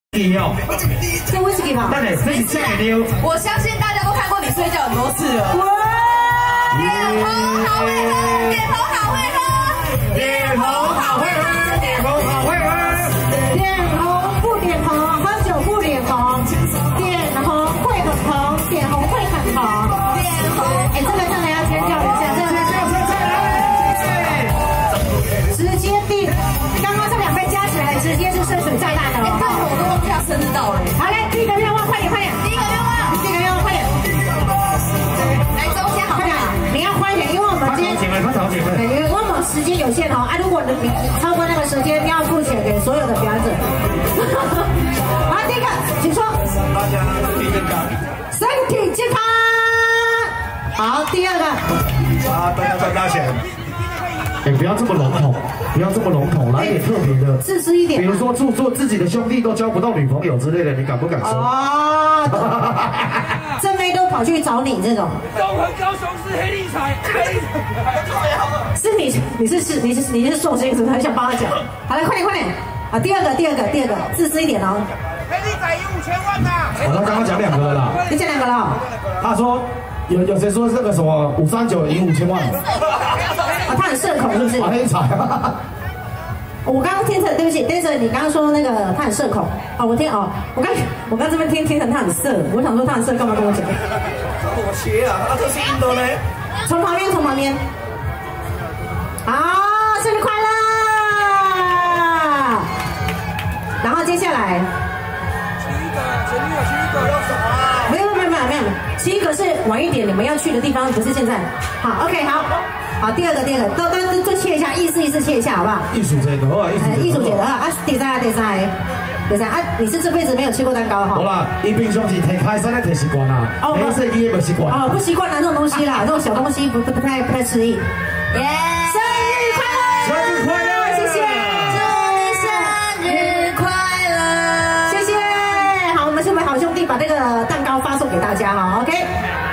你哦， 这威士忌吧？ 那你这是酱料。 我相信大家都看过你睡觉很多次了。哇！点红好会喝，点红好会喝， 点红好会喝，点红好会喝。 点红不点红，喝酒不脸红。点红会很红，点红会很红。点红，哎，这个真的要尖叫一下，这个直接比刚刚这两杯加起来，直接是深水炸弹了。 但我都忘记他生日到了。 好嘞，第一个愿望，快点快点， 第一个愿望， 第一个愿望，快点。 来中间好不好？ 你要快点，因为我们今天快吵姐妹， 对，因为我们时间有限哦啊，如果你超过那个时间，要付钱给所有的表演者。好，第一个，请说。 大家身体健康。 身体健康。好，第二个。 大家赚大钱。哎，不要这么笼统，不要这么笼统，来点特别的， 自私一点。 比如说做自己的兄弟都交不到女朋友之类的，你敢不敢说？ 哦，这妹都跑去找你这种。 中和高雄市黑立彩， 是你是寿星是不是？很想帮他讲。好了，快点快点。啊，第二个，自私一点哦。 黑立彩赢5000万呐！ 他刚刚讲2个了啦， 你讲2个了。 他说有谁说这个什么539赢5000万？ 啊，他很社恐是不是？ 黑彩。 我刚刚听成，对不起 ，Dancer， 你刚刚说那个他很社恐哦，我刚这边听成他很色，我想说他很色，干嘛跟我讲？ 妥协啊，这是印度呢。 从旁边。好，生日快乐！然后接下来前女友要走啊！ 没有，7个是晚一点你们要去的地方，不是现在。好 ，OK， 好，第二个，都切一下，意思切一下，好不好？ 艺术节的话， 艺术节的啊，第三啊，你是这辈子没有切过蛋糕哈？ 好啦，一平常时提开山的提习惯啦，没事你也不习惯。 哦，不习惯拿这种东西啦，这种小东西不太适应。耶！生日快乐！ 生日快乐！ 谢谢， 祝你生日快乐！ 谢谢。好，我们是不是好兄弟把这个蛋糕发送给大家哈 ？OK。